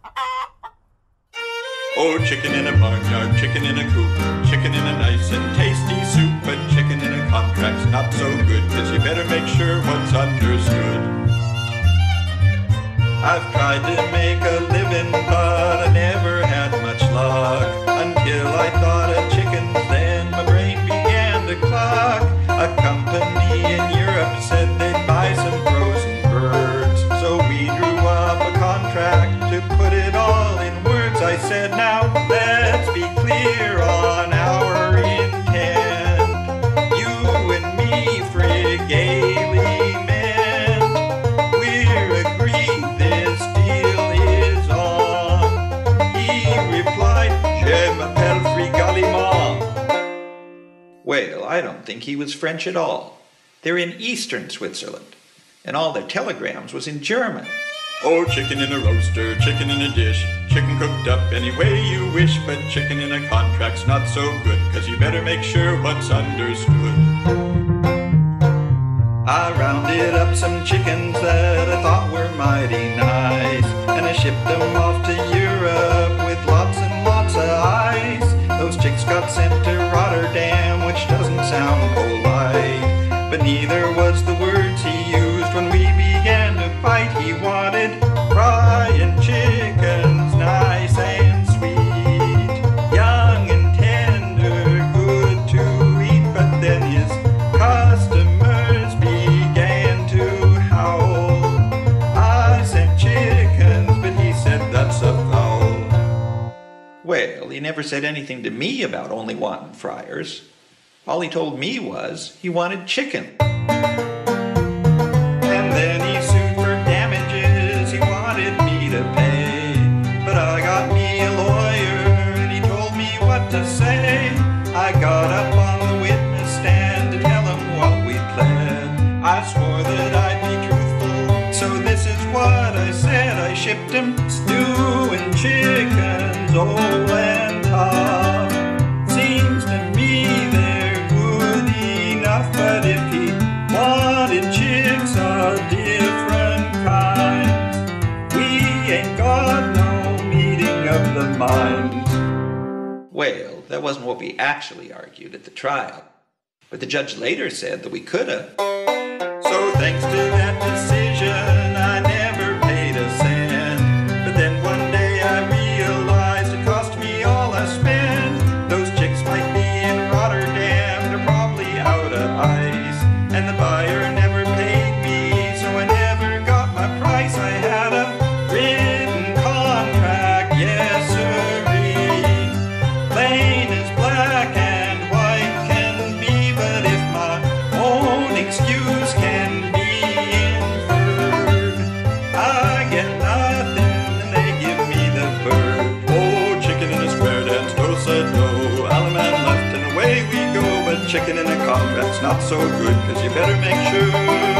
Oh, chicken in a barnyard, chicken in a coop, chicken in a nice and tasty soup, but chicken in a contract's not so good, 'cause you better make sure what's understood. I've tried to make a living, but I never had much luck, until I thought of chickens, then my brain began to cluck. A company in Europe said they'd buy some frozen birds, so we drew up a contract to put it all in words. I said, now let's be clear on our intent. You and me frigidly meant, we're agreed this deal is on. He replied, je m'appelle Frigaliment. Well, I don't think he was French at all. They're in eastern Switzerland, and all their telegrams was in German. Oh, chicken in a roaster, chicken in a dish, chicken cooked up any way you wish, but chicken in a contract's not so good, 'cause you better make sure what's understood. I rounded up some chickens that I thought were mighty nice, and I shipped them off to Europe with lots and lots of ice. Those chicks got sent to Rotterdam, which doesn't sound polite, but neither was the words he used when we began to fight. He wanted frying chickens, nice and sweet, young and tender, good to eat, but then his customers began to howl. I sent chickens, but he said that's a foul. Well, he never said anything to me about only wanting fryers. All he told me was he wanted chicken. And then he sued for damages, he wanted me to pay. But I got me a lawyer and he told me what to say. I got up on the witness stand to tell him what we pled. I swore that I'd be truthful, so this is what I said. I shipped him stew and chickens, old and tough. Seems to me they're good enough, but if he wanted chicks of different kinds, we ain't got no meeting of the minds. Well, that wasn't what we actually argued at the trial, but the judge later said that we could have. So thanks to that decision, I never paid a cent. But then one day I realized it cost me all I spent. Those chicks might be in Rotterdam, they're probably out of ice, and the buyer never paid me, so I never got my price. I had a written contract, yes sirree, plain as black and white can be, but if my own excuse can be inferred, I get nothing and they give me the bird. Oh, chicken in a square dance, do-sa-do, Alaman left and away we go, but chicken in a contract's not so good, 'cause you better make sure